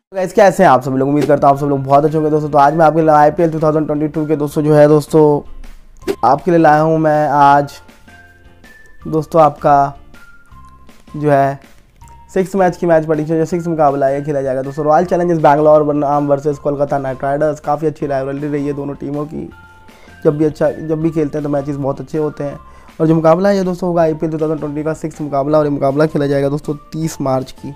Guys कैसे हैं आप सब लोग। उम्मीद करता हूँ आप सब लोग बहुत अच्छे होंगे दोस्तों। तो आज मैं आपके लिए IPL 2022 के दोस्तों जो है दोस्तों आपके लिए लाया हूँ मैं आज दोस्तों आपका जो है 6 मैच की मैच प्रेडिक्शन जो 6 मुकाबला है खेला जाएगा दोस्तों। रॉयल चैलेंजर्स बैंगलोर बनाम वर्सेस कोलकाता नाइट राइडर्स। काफ़ी अच्छी राइवलरी रही है दोनों टीमों की। जब भी खेलते हैं तो मैचेस बहुत अच्छे होते हैं। और जो मुकाबला है ये दोस्तों होगा IPL 2020 का 6 मुकाबला। और ये मुकाबला खेला जाएगा दोस्तों 30 मार्च की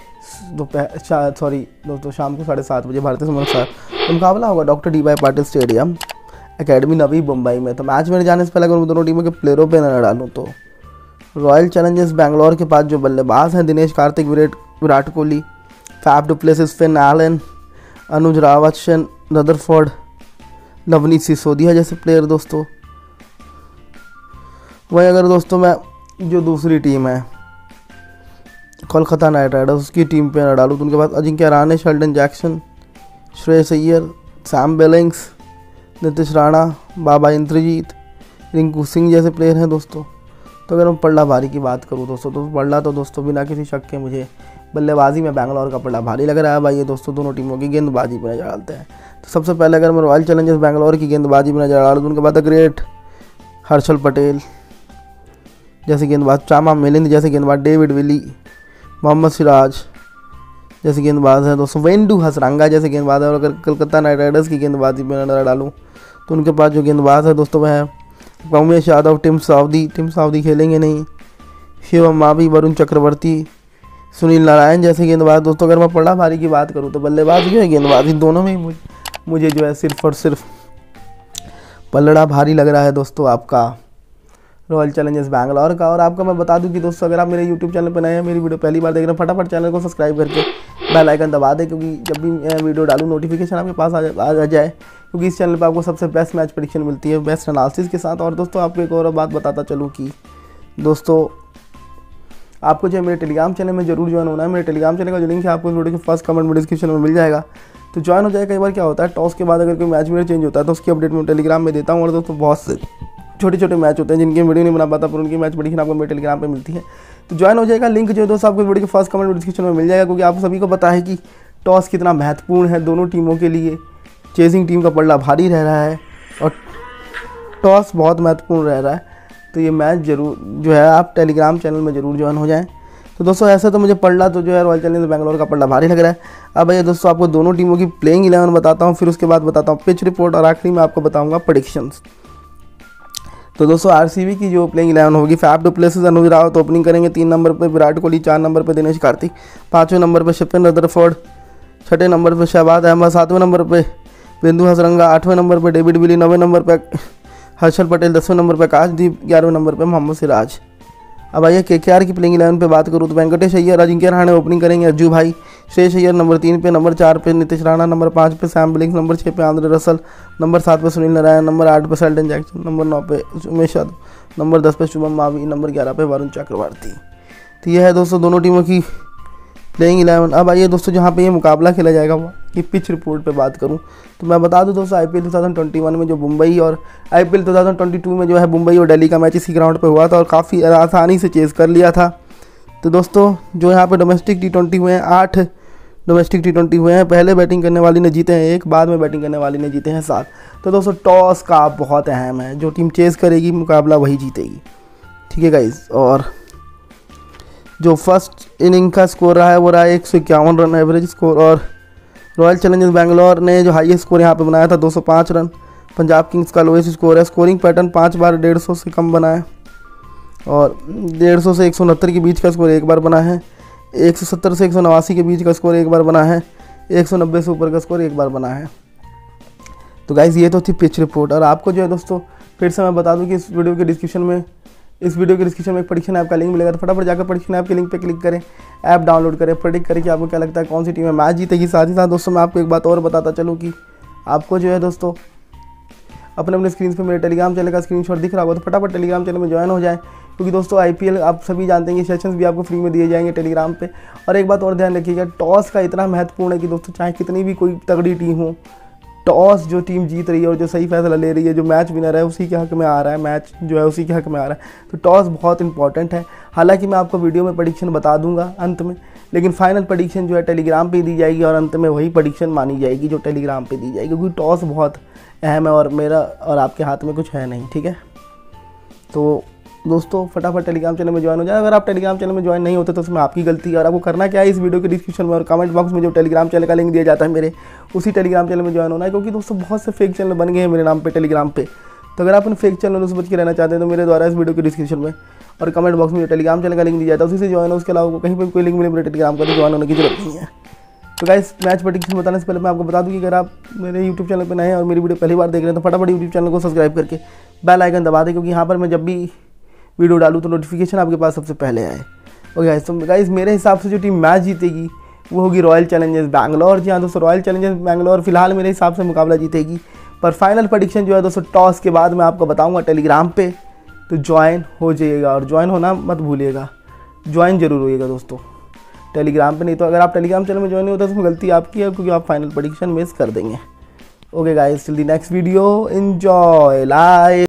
दोस्तों शाम को 7:30 बजे भारतीय समय अनुसार। तो मुकाबला होगा doctor DY Patil stadium academy Navi Mumbai में। तो मैच में जाने से पहले अगर मैं दोनों टीमों के प्लेयरों पे नजर डालूँ तो रॉयल चैलेंजर्स बैंगलोर के पास जो बल्लेबाज हैं Dinesh Karthik, Virat Kohli, Faf du Plessis, Finn Allen, Anuj Rawat, Rutherford, Navneet Sisodia जैसे प्लेयर दोस्तों। वहीं अगर दोस्तों मैं जो दूसरी टीम है कोलकाता नाइट राइडर्स उसकी टीम पे न डालूँ तो उनके पास Ajinkya Rahane, Sheldon Jackson, Shreyas Iyer, Sam Billings, Nitish Rana, Baba Indrajith, Rinku Singh जैसे प्लेयर हैं दोस्तों। तो अगर मैं पल्ला भारी की बात करूँ दोस्तों तो पल्ला तो दोस्तों बिना किसी शक के मुझे बल्लेबाजी में बैंगलोर का पल्ला भारी लग रहा है। भाई ये दोस्तों दोनों टीमों की गेंदबाजी पर नजर डालते हैं तो सबसे पहले अगर मैं रॉयल चैलेंजर्स बैंगलोर की गेंदबाजी में नजर डालूँ तो उनके बाद ग्रेट हर्षल पटेल जैसे गेंदबाज, चामा मिलिंद जैसे गेंदबाज, डेविड विली, मोहम्मद सिराज जैसे गेंदबाज है दोस्तों, वेंडू हसरंगा जैसे गेंदबाज है। और अगर कोलकाता नाइट राइडर्स की गेंदबाजी में नजर डालूँ तो उनके पास जो गेंदबाज है दोस्तों वह है उमेश यादव, टिम साउदी खेलेंगे नहीं, शिवम मावी, वरुण चक्रवर्ती, सुनील नारायण जैसे गेंदबाज दोस्तों। अगर मैं पल्ला भारी की बात करूँ तो बल्लेबाज जो है गेंदबाजी दोनों में ही मुझे जो है सिर्फ और सिर्फ पल्ला भारी लग रहा है दोस्तों आपका रॉयल चैलेंजर्स बैंगलोर का। और आपको मैं बता दूं कि दोस्तों अगर आप मेरे YouTube चैनल पर नए हैं, मेरी वीडियो पहली बार देख रहे हैं, फटाफट चैनल को सब्सक्राइब करके बेल आइकन दबा दें क्योंकि जब भी मैं वीडियो डालूं नोटिफिकेशन आपके पास आ जाए क्योंकि इस चैनल पर आपको सबसे बेस्ट मैच प्रेडिक्शन मिलती है बेस्ट एनालिसिस के साथ। और दोस्तों आपको एक और बात बताता चलूँ कि दोस्तों आपको जो है मेरे टेलीग्राम चैनल में जरूर ज्वाइन होना है। मेरे टेलीग्राम चैनल का जो लिंक है आपको इस वीडियो के फर्स्ट कमेंट में डिस्क्रिप्शन में मिल जाएगा। तो ज्वाइन हो जाए। कई बार क्या होता है टॉस के बाद अगर कोई मैच मेरा चेंज होता है तो उसकी अपडेट मैं टेलीग्राम में देता हूँ। और दोस्तों बहुत से छोटे छोटे मैच होते हैं जिनकी वीडियो नहीं बना पाता पर उनकी मैच प्रेडिक्शन आपको मेरे टेलीग्राम पे मिलती है। तो ज्वाइन हो जाएगा। लिंक जो है दोस्तों आपको वीडियो के फर्स्ट कमेंट डिस्क्रिप्शन में मिल जाएगा क्योंकि आप सभी को पता है कि टॉस कितना महत्वपूर्ण है दोनों टीमों के लिए। चेजिंग टीम का पल्ला भारी रह रहा है और टॉस बहुत महत्वपूर्ण रह रहा है। तो ये मैच जरूर जो है आप टेलीग्राम चैनल में जरूर ज्वाइन हो जाएँ। तो दोस्तों ऐसे तो मुझे पल्ला तो जो है रॉयल चैलेंजर्स बैंगलोर का पल्ला भारी लग रहा है। अब भैया दोस्तों आपको दोनों टीमों की प्लेइंग 11 बताता हूँ, फिर उसके बाद बताता हूँ पिच रिपोर्ट और आखिरी में आपको बताऊँगा प्रेडिक्शंस। तो दोस्तों RCB की जो प्लेइंग 11 होगी, Faf du Plessis, Anuj Rawat opening करेंगे 3 नंबर पर, विराट कोहली 4 नंबर पर, दिनेश कार्तिक 5वें नंबर पर, शिपिन रदरफोर्ड 6ठे नंबर पर, शहबाज अहमद 7वें नंबर पर, वेंडू हसरंगा 8वें नंबर पर, डेविड विली 9वें नंबर पर, हर्षल पटेल 10वें नंबर पर, आकाशदीप 11वें नंबर पर, मोहम्मद सिराज। अब आइए KKR की प्लेइंग 11 पे बात करूँ तो वेंकटेश अय्यर, अजिंक्य रहाणे ओपनिंग करेंगे, अज्जू भाई, श्रेयस अय्यर नंबर 3 पे, नंबर 4 पे नीतीश राणा, नंबर 5 पे सैम बिलिंग्स, नंबर 6 पे आंद्रे रसल, नंबर 7 पे सुनील नारायण, नंबर 8 पे शेल्डन जैक्सन, नंबर 9 पे उमेश यादव, नंबर 10 पे शुभम मावी, नंबर 11 पे वरुण चक्रवर्ती। तो यह है दोस्तों दोनों टीमों की प्लेइंग 11। अब आइए दोस्तों जहाँ पे ये मुकाबला खेला जाएगा वो कि पिच रिपोर्ट पे बात करूँ तो मैं बता दूं दोस्तों IPL 2021 में जो मुंबई और IPL 2022 में जो है मुंबई और दिल्ली का मैच इसी ग्राउंड पे हुआ था और काफ़ी आसानी से चेज़ कर लिया था। तो दोस्तों जो यहाँ पे डोमेस्टिक T20 हुए हैं 8 डोमेस्टिक T20 हुए हैं। पहले बैटिंग करने वाली ने जीते हैं 1, बाद में बैटिंग करने वाली ने जीते हैं 7। तो दोस्तों टॉस का बहुत अहम है, जो टीम चेज़ करेगी मुकाबला वही जीतेगी, ठीक है गाइस। और जो फर्स्ट इनिंग का स्कोर रहा है वो रहा है 151 रन एवरेज स्कोर। और रॉयल चैलेंजर्स बैंगलोर ने जो हाईएस्ट स्कोर यहाँ पे बनाया था 205 रन। पंजाब किंग्स का लोएस्ट स्कोर है। स्कोरिंग पैटर्न 5 बार 150 से कम बना है और 150 से 169 के बीच का स्कोर 1 बार बना है। 170 से 189 के बीच का स्कोर 1 बार बना है। 190 से ऊपर का स्कोर 1 बार बना है। तो गाइज ये तो थी पिच रिपोर्ट। और आपको जो है दोस्तों फिर से मैं बता दूँ कि इस वीडियो के डिस्क्रिप्शन में एक प्रेडिक्शन ऐप का लिंक मिलेगा। तो फटाफट जाकर प्रेडिक्शन ऐप के लिंक पे क्लिक करें, ऐप डाउनलोड करें, प्रेडिक्ट करें कि आपको क्या लगता है कौन सी टीम है मैच जीतेगी। साथ ही साथ दोस्तों मैं आपको एक बात और बताता चलूँ कि आपको जो है दोस्तों अपने स्क्रीन पे मेरे टेलीग्राम चैनल का स्क्रीनशॉट दिख रहा होगा तो फटाफट टेलीग्राम चैनल में ज्वाइन हो जाए क्योंकि दोस्तों IPL आप सभी जानते हैं कि सेशंस भी आपको फ्री में दिए जाएंगे टेलीग्राम पे। और एक बात और ध्यान रखिएगा, टॉस का इतना महत्वपूर्ण है कि दोस्तों चाहे कितनी भी कोई तगड़ी टीम हो, टॉस जो टीम जीत रही है और जो सही फैसला ले रही है, जो मैच विनर है उसी के हक में आ रहा है, मैच जो है उसी के हक में आ रहा है। तो टॉस बहुत इंपॉर्टेंट है। हालांकि मैं आपको वीडियो में प्रेडिक्शन बता दूंगा अंत में, लेकिन फाइनल प्रेडिक्शन जो है टेलीग्राम पे दी जाएगी और अंत में वही प्रेडिक्शन मानी जाएगी जो टेलीग्राम पे दी जाएगी, क्योंकि टॉस बहुत अहम है और मेरा और आपके हाथ में कुछ है नहीं, ठीक है। तो दोस्तों फटाफट टेलीग्राम चैनल में ज्वाइन हो जाए। अगर आप टेलीग्राम चैनल में ज्वाइन नहीं होते तो उसमें आपकी गलती है, और आपको करना क्या है, इस वीडियो के डिस्क्रिप्शन में और कमेंट बॉक्स में जो टेलीग्राम चैनल का लिंक दिया जाता है मेरे, उसी टेलीग्राम चैनल में ज्वाइन होना है। क्योंकि दोस्तों बहुत से फेक चैनल बन गए हैं मेरे नाम पे टेलीग्राम पे, तो अगर आप उन फेक चैनलों से बच के रहना चाहते हैं तो मेरे द्वारा इस वीडियो के डिस्क्रिप्शन में और कमेंट बॉक्स में जो टेलीग्राम चैनल का लिंक दिया जाता है उसी से ज्वाइन हो। उसके अलावा कहीं पर कोई लिंक मिले मेरे टेलीग्राम का तो ज्वाइन होने की जरूरत नहीं है। तो गाइस मैच प्रेडिक्शन बताने से पहले मैं आपको बता दूं कि अगर आप मेरे यूट्यूब चैनल पर नए हैं और मेरी वीडियो पहली बार देख रहे हैं तो फटाफट यूट्यूब चैनल को सब्सक्राइब करके बेल आइकन दबा दें, क्योंकि यहाँ पर मैं जब भी वीडियो डालूँ तो नोटिफिकेशन आपके पास सबसे पहले आए। ओके गाइस, तो गाइस मेरे हिसाब से जो टीम मैच जीतेगी वो होगी रॉयल चैलेंजर्स बैंगलोर। जी हाँ दोस्तों, रॉयल चैलेंजर्स बैंगलोर फिलहाल मेरे हिसाब से मुकाबला जीतेगी, पर फाइनल प्रेडिक्शन जो है दोस्तों टॉस के बाद मैं आपको बताऊंगा टेलीग्राम पे, तो ज्वाइन हो जाइएगा और ज्वाइन होना मत भूलिएगा, ज्वाइन जरूर होइएगा दोस्तों टेलीग्राम पे। नहीं तो अगर आप टेलीग्राम चैनल में ज्वाइन नहीं होता तो गलती आपकी है, क्योंकि आप फाइनल प्रेडिक्शन मिस कर देंगे। Okay guys, till the next video, enjoy life.